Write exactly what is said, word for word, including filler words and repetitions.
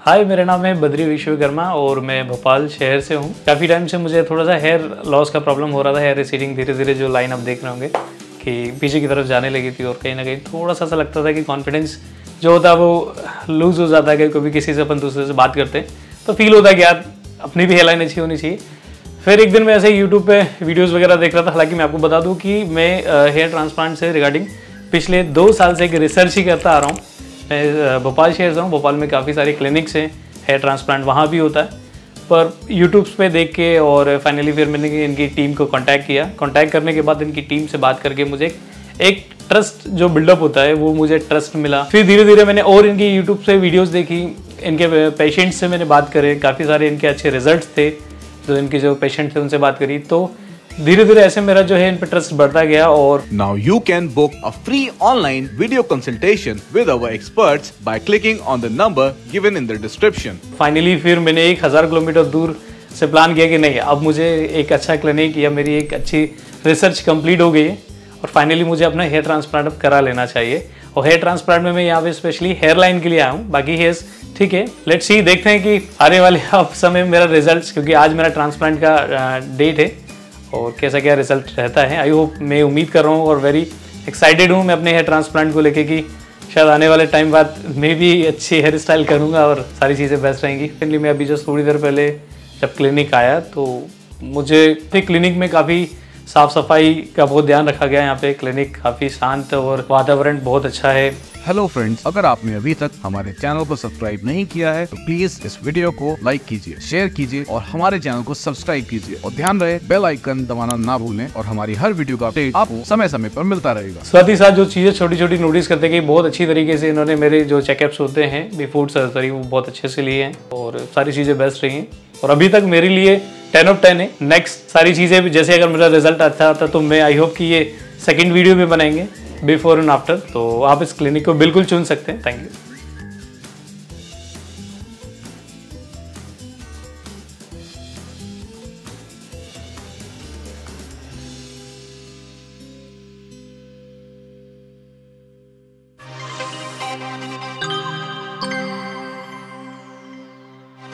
हाय, मेरा नाम है बद्री विश्वकर्मा और मैं भोपाल शहर से हूँ। काफ़ी टाइम से मुझे थोड़ा सा हेयर लॉस का प्रॉब्लम हो रहा था। हेयर रिसीडिंग धीरे धीरे जो लाइन आप देख रहे होंगे कि पीछे की तरफ जाने लगी थी और कहीं ना कहीं थोड़ा सा सा लगता था कि कॉन्फिडेंस जो होता है वो लूज़ हो जाता है। कि कभी किसी से अपन दूसरे से बात करते हैं तो फील होता है कि यार अपनी भी हेयर लाइन अच्छी होनी चाहिए। फिर एक दिन मैं ऐसे यूट्यूब पे वीडियोस वगैरह देख रहा था। हालांकि मैं आपको बता दूं कि मैं हेयर ट्रांसप्लांट से रिगार्डिंग पिछले दो साल से एक रिसर्च ही करता आ रहा हूँ। मैं भोपाल शहर से हूँ। भोपाल में काफ़ी सारे क्लिनिक्स हैं, हेयर ट्रांसप्लांट वहाँ भी होता है। पर यूट्यूब्स पे देख के और फाइनली फिर मैंने इनकी टीम को कांटेक्ट किया। कांटेक्ट करने के बाद इनकी टीम से बात करके मुझे एक ट्रस्ट जो बिल्डअप होता है वो मुझे ट्रस्ट मिला। फिर धीरे धीरे मैंने और इनकी यूट्यूब से वीडियोज़ देखी, इनके पेशेंट्स से मैंने बात करे, काफ़ी सारे इनके अच्छे रिजल्ट्स थे। जो इनके जो पेशेंट थे उनसे बात करी तो धीरे धीरे ऐसे मेरा जो है इन पे ट्रस्ट बढ़ता गया। और Now you can book a free online video consultation with our experts by clicking on the number given in the description. Finally फिर मैंने एक हज़ार किलोमीटर दूर से प्लान किया कि नहीं, अब मुझे एक अच्छा क्लिनिक या मेरी एक अच्छी रिसर्च कंप्लीट हो गई है और फाइनली मुझे अपना हेयर ट्रांसप्लांट अब करा लेना चाहिए। और हेयर ट्रांसप्लांट में मैं यहाँ पे स्पेशली हेयर लाइन के लिए आया हूँ। बाकी हेयर्स ठीक है, लेट्स सी, देखते हैं कि आने वाले अब समय में मेरा रिजल्ट, क्योंकि आज मेरा ट्रांसप्लांट का डेट है और कैसा क्या रिजल्ट रहता है। आई होप, मैं उम्मीद कर रहा हूँ और वेरी एक्साइटेड हूँ मैं अपने हेयर ट्रांसप्लांट को लेके कि शायद आने वाले टाइम बाद मैं भी अच्छी हेयर स्टाइल करूँगा और सारी चीज़ें बेस्ट रहेंगी। फाइनली मैं अभी जस्ट थोड़ी देर पहले जब क्लिनिक आया तो मुझे क्लिनिक में काफ़ी साफ़ सफाई का बहुत ध्यान रखा गया है। यहाँ पे क्लिनिक काफ़ी शांत और वातावरण बहुत अच्छा है। हेलो फ्रेंड्स, अगर आपने अभी तक हमारे चैनल को सब्सक्राइब नहीं किया है तो प्लीज इस वीडियो को लाइक कीजिए, शेयर कीजिए और हमारे चैनल को सब्सक्राइब कीजिए। और ध्यान रहे बेल आइकन दबाना ना भूलें और हमारी हर वीडियो का अपडेट आपको समय समय पर मिलता रहेगा। साथ ही साथ जो चीज़ें छोटी छोटी नोटिस करते कि बहुत अच्छी तरीके से इन्होंने मेरे जो चेकअप्स होते हैं बिफोर सर्जरी वो बहुत अच्छे से लिए हैं और सारी चीज़ें बेस्ट रही हैं और अभी तक मेरे लिए टेन ऑफ टेन है। नेक्स्ट सारी चीज़ें भी जैसे अगर मेरा रिजल्ट अच्छा आता तो मैं आई होप कि ये सेकेंड वीडियो भी बनाएंगे बिफोर एंड आफ्टर। तो आप इस क्लिनिक को बिल्कुल चुन सकते हैं। Thank you.